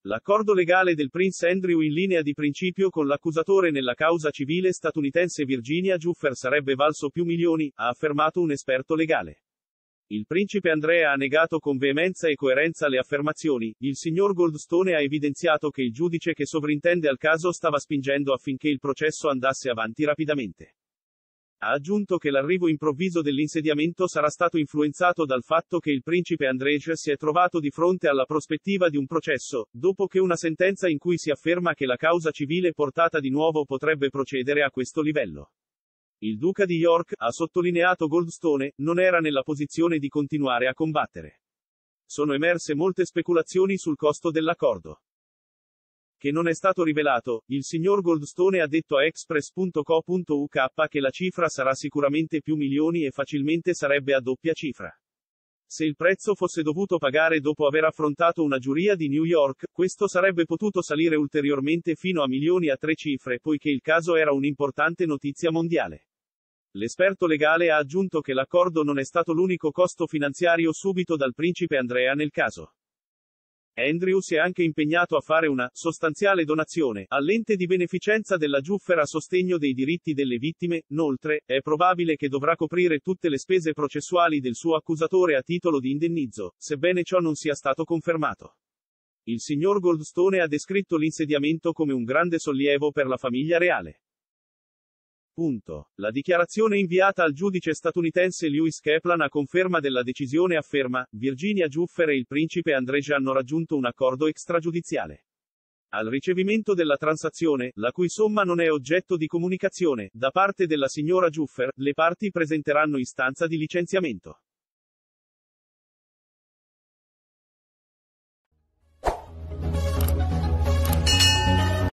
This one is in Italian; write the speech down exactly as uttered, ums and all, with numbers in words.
L'accordo legale del Prince Andrew in linea di principio con l'accusatore nella causa civile statunitense Virginia Giuffre sarebbe valso più milioni, ha affermato un esperto legale. Il principe Andrea ha negato con veemenza e coerenza le affermazioni. Il signor Goldstone ha evidenziato che il giudice che sovrintende al caso stava spingendo affinché il processo andasse avanti rapidamente. Ha aggiunto che l'arrivo improvviso dell'insediamento sarà stato influenzato dal fatto che il principe Andrzej si è trovato di fronte alla prospettiva di un processo, dopo che una sentenza in cui si afferma che la causa civile portata di nuovo potrebbe procedere a questo livello. Il duca di York, ha sottolineato Goldstone, non era nella posizione di continuare a combattere. Sono emerse molte speculazioni sul costo dell'accordo, che non è stato rivelato. Il signor Goldstone ha detto a Express punto co punto u k che la cifra sarà sicuramente più milioni e facilmente sarebbe a doppia cifra. Se il prezzo fosse dovuto pagare dopo aver affrontato una giuria di New York, questo sarebbe potuto salire ulteriormente fino a milioni a tre cifre, poiché il caso era un'importante notizia mondiale. L'esperto legale ha aggiunto che l'accordo non è stato l'unico costo finanziario subito dal principe Andrea nel caso. Andrew si è anche impegnato a fare una sostanziale donazione all'ente di beneficenza della Giuffre a sostegno dei diritti delle vittime. Inoltre, è probabile che dovrà coprire tutte le spese processuali del suo accusatore a titolo di indennizzo, sebbene ciò non sia stato confermato. Il signor Goldstone ha descritto l'insediamento come un grande sollievo per la famiglia reale. Punto. La dichiarazione inviata al giudice statunitense Lewis Kaplan a conferma della decisione afferma: Virginia Giuffre e il principe Andrzej hanno raggiunto un accordo extragiudiziale. Al ricevimento della transazione, la cui somma non è oggetto di comunicazione, da parte della signora Giuffre, le parti presenteranno istanza di licenziamento.